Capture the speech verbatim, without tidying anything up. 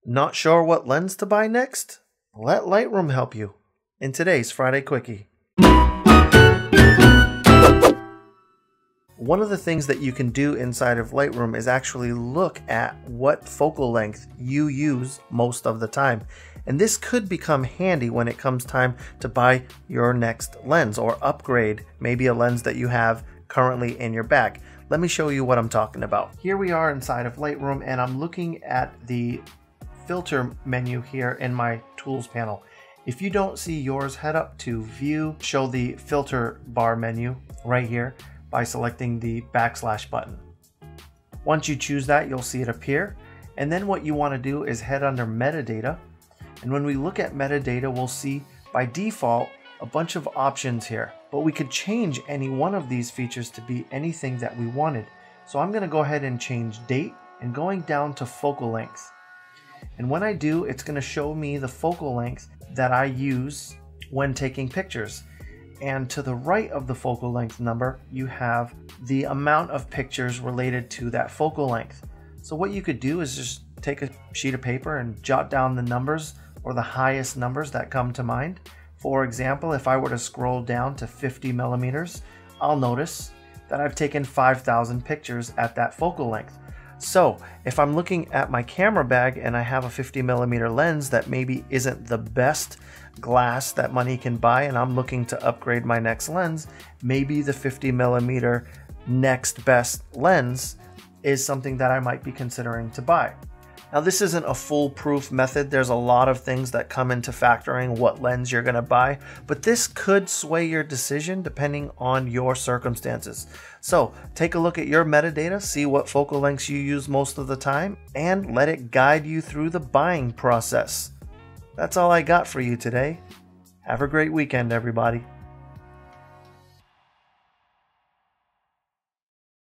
Not sure what lens to buy next? Let Lightroom help you in today's Friday Quickie. One of the things that you can do inside of Lightroom is actually look at what focal length you use most of the time. And this could become handy when it comes time to buy your next lens or upgrade maybe a lens that you have currently in your bag. Let me show you what I'm talking about. Here we are inside of Lightroom and I'm looking at the filter menu here in my tools panel. If you don't see yours, head up to View, show the filter bar menu right here by selecting the backslash button. Once you choose that, you'll see it appear. And then what you want to do is head under metadata. And when we look at metadata, we'll see by default a bunch of options here, but we could change any one of these features to be anything that we wanted. So I'm going to go ahead and change date and going down to focal length. And when I do, it's going to show me the focal length that I use when taking pictures. And to the right of the focal length number, you have the amount of pictures related to that focal length. So what you could do is just take a sheet of paper and jot down the numbers or the highest numbers that come to mind. For example, if I were to scroll down to fifty millimeters, I'll notice that I've taken five thousand pictures at that focal length. So if I'm looking at my camera bag and I have a fifty millimeter lens that maybe isn't the best glass that money can buy and I'm looking to upgrade my next lens, maybe the fifty millimeter next best lens is something that I might be considering to buy. Now this isn't a foolproof method. There's a lot of things that come into factoring what lens you're going to buy, but this could sway your decision depending on your circumstances. So take a look at your metadata, see what focal lengths you use most of the time, and let it guide you through the buying process. That's all I got for you today. Have a great weekend, everybody.